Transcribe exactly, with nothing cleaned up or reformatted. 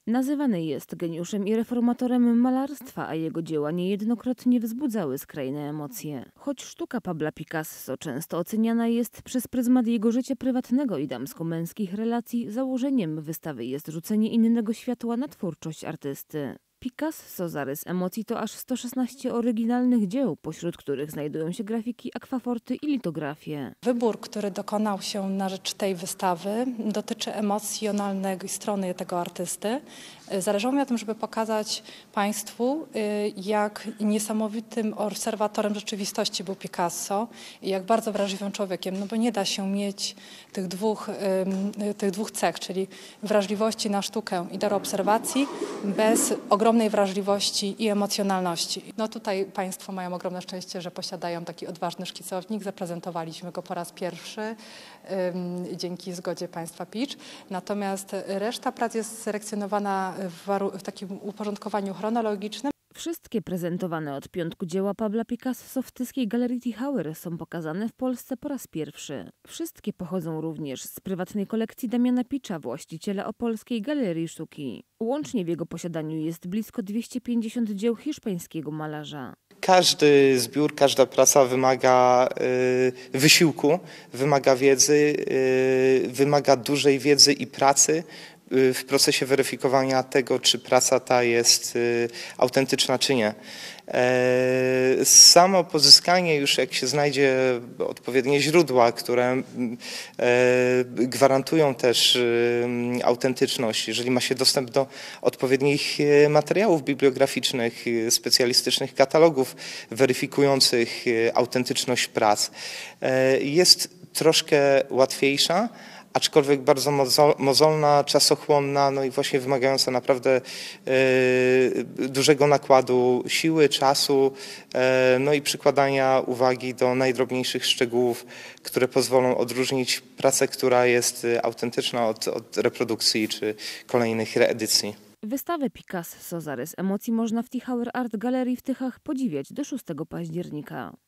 Nazywany jest geniuszem i reformatorem malarstwa, a jego dzieła niejednokrotnie wzbudzały skrajne emocje. Choć sztuka Pabla Picasso często oceniana jest przez pryzmat jego życia prywatnego i damsko-męskich relacji, założeniem wystawy jest rzucenie innego światła na twórczość artysty. Picasso zarys emocji to aż sto szesnaście oryginalnych dzieł, pośród których znajdują się grafiki, akwaforty i litografie. Wybór, który dokonał się na rzecz tej wystawy, dotyczy emocjonalnej strony tego artysty. Zależało mi na tym, żeby pokazać Państwu, jak niesamowitym obserwatorem rzeczywistości był Picasso i jak bardzo wrażliwym człowiekiem, no bo nie da się mieć tych dwóch, tych dwóch cech, czyli wrażliwości na sztukę i daru obserwacji bez ogromnej wrażliwości i emocjonalności. No tutaj Państwo mają ogromne szczęście, że posiadają taki odważny szkicownik. Zaprezentowaliśmy go po raz pierwszy um, dzięki zgodzie Państwa Pitch. Natomiast reszta prac jest selekcjonowana w, w takim uporządkowaniu chronologicznym. Wszystkie prezentowane od piątku dzieła Pabla Picasso w tyskiej Galerii Teichauer są pokazane w Polsce po raz pierwszy. Wszystkie pochodzą również z prywatnej kolekcji Damiana Picza, właściciela Opolskiej Galerii Sztuki. Łącznie w jego posiadaniu jest blisko dwieście pięćdziesiąt dzieł hiszpańskiego malarza. Każdy zbiór, każda praca wymaga y, wysiłku, wymaga wiedzy, y, wymaga dużej wiedzy i pracy w procesie weryfikowania tego, czy praca ta jest y, autentyczna, czy nie. E, samo pozyskanie, już jak się znajdzie odpowiednie źródła, które e, gwarantują też y, autentyczność, jeżeli ma się dostęp do odpowiednich materiałów bibliograficznych, specjalistycznych katalogów weryfikujących autentyczność prac, e, jest troszkę łatwiejsza, aczkolwiek bardzo mozolna, czasochłonna, no i właśnie wymagająca naprawdę e, dużego nakładu siły, czasu, e, no i przykładania uwagi do najdrobniejszych szczegółów, które pozwolą odróżnić pracę, która jest autentyczna od, od reprodukcji czy kolejnych reedycji. Wystawę Picasso zarys emocji można w Teichauer Art Gallery w Tychach podziwiać do szóstego października.